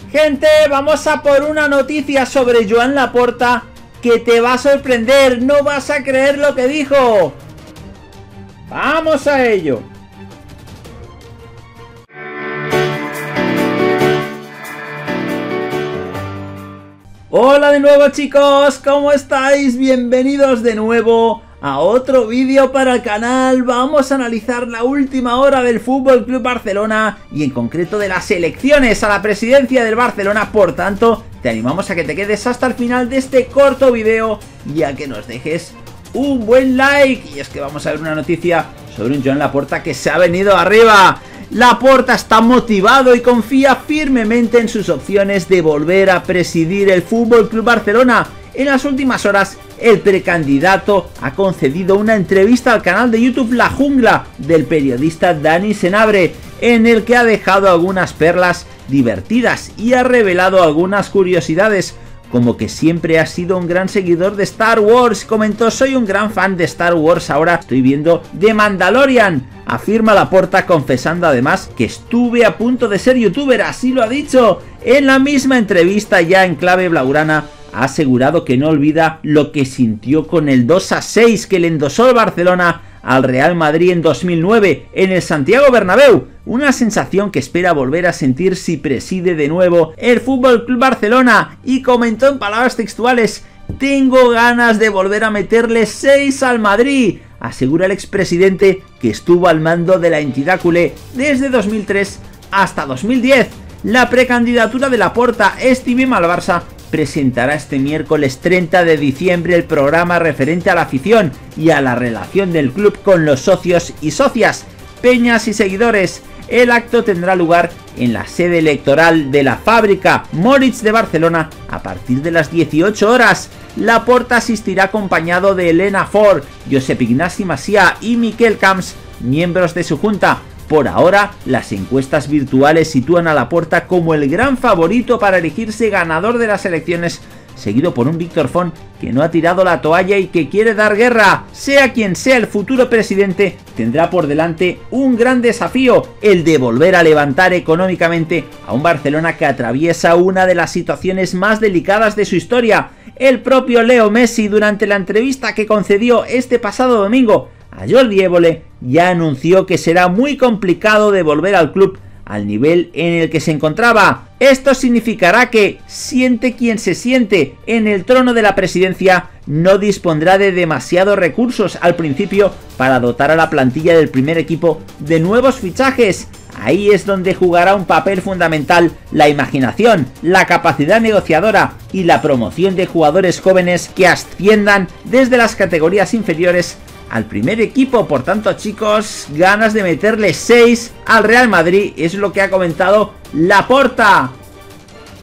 Gente, vamos a por una noticia sobre Joan Laporta que te va a sorprender, no vas a creer lo que dijo. ¡Vamos a ello! Hola de nuevo chicos, ¿cómo estáis? Bienvenidos de nuevo a otro vídeo para el canal. Vamos a analizar la última hora del FC Barcelona y en concreto de las elecciones a la presidencia del Barcelona. Por tanto, te animamos a que te quedes hasta el final de este corto vídeo y a que nos dejes un buen like. Y es que vamos a ver una noticia sobre un Joan Laporta que se ha venido arriba. Laporta está motivado y confía firmemente en sus opciones de volver a presidir el FC Barcelona. En las últimas horas, el precandidato ha concedido una entrevista al canal de YouTube La Jungla del periodista Dani Senabre, en el que ha dejado algunas perlas divertidas y ha revelado algunas curiosidades, como que siempre ha sido un gran seguidor de Star Wars. Comentó: soy un gran fan de Star Wars, ahora estoy viendo The Mandalorian. Afirma Laporta, confesando además que estuve a punto de ser youtuber, así lo ha dicho. En la misma entrevista, ya en clave blaugrana, ha asegurado que no olvida lo que sintió con el 2-6 que le endosó el Barcelona al Real Madrid en 2009 en el Santiago Bernabéu, una sensación que espera volver a sentir si preside de nuevo el FC Barcelona, y comentó en palabras textuales: tengo ganas de volver a meterle 6 al Madrid. Asegura el expresidente que estuvo al mando de la entidad culé desde 2003 hasta 2010. La precandidatura de Laporta, estimada al Barça, presentará este miércoles 30 de diciembre el programa referente a la afición y a la relación del club con los socios y socias, peñas y seguidores. El acto tendrá lugar en la sede electoral de la Fábrica Moritz de Barcelona a partir de las 18 horas. Laporta asistirá acompañado de Elena Ford, Josep Ignasi Macià y Miquel Camps, miembros de su junta. Por ahora, las encuestas virtuales sitúan a Laporta como el gran favorito para elegirse ganador de las elecciones, seguido por un Víctor Font que no ha tirado la toalla y que quiere dar guerra. Sea quien sea el futuro presidente, tendrá por delante un gran desafío, el de volver a levantar económicamente a un Barcelona que atraviesa una de las situaciones más delicadas de su historia. El propio Leo Messi, durante la entrevista que concedió este pasado domingo a Jordi Évole, ya anunció que será muy complicado de volver al club al nivel en el que se encontraba. Esto significará que, siente quien se siente en el trono de la presidencia, no dispondrá de demasiados recursos al principio para dotar a la plantilla del primer equipo de nuevos fichajes. Ahí es donde jugará un papel fundamental la imaginación, la capacidad negociadora y la promoción de jugadores jóvenes que asciendan desde las categorías inferiores al primer equipo. Por tanto, chicos, ganas de meterle 6 al Real Madrid es lo que ha comentado Laporta.